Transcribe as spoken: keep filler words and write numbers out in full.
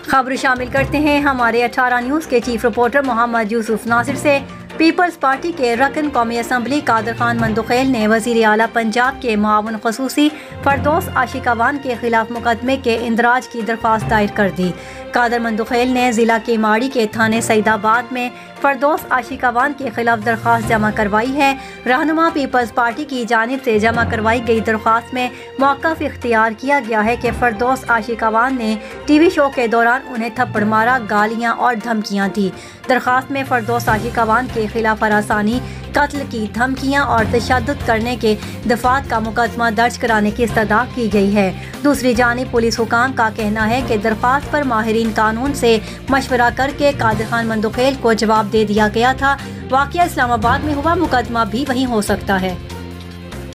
खबर शामिल करते हैं हमारे अठारह न्यूज़ के चीफ रिपोर्टर मोहम्मद यूसुफ नासिर से। पीपल्स पार्टी के रकन कौमी असम्बली कादर खान मंदुखेल ने वज़ीर आला पंजाब के मुआवन खसूसी फरदौस आशिकावान के खिलाफ मुकदमे के इंदराज की दरख्वास्त दायर कर दी। कादर मंदुखेल ने जिला के माड़ी के थाने सईदाबाद में फरदौस आशिकावान के खिलाफ दरख्वास्त जमा करवाई है। रहनुमा पीपल्स पार्टी की जानिब से जमा करवाई गई दरख्वास्त में मौक़िफ़ इख्तियार किया गया है कि फरदौस आशिकावान ने टीवी शो के दौरान उन्हें थप्पड़ मारा, गालियाँ और धमकियाँ दी। दरख्वास्त में फरदौस आशिकावान के खिलाफ हरासानी, कत्ल की धमकियां और तशद्दुद करने के दफात का मुकदमा दर्ज कराने की इस्तदा की गई है। दूसरी जानिब पुलिस हुकाम का कहना है कि दरख्वास्त पर माहिरीन कानून से मशवरा करके कादर खान मंदुखेल को जवाब दे दिया गया था। वाक़या इस्लामाबाद में हुआ, मुकदमा भी वहीं हो सकता है।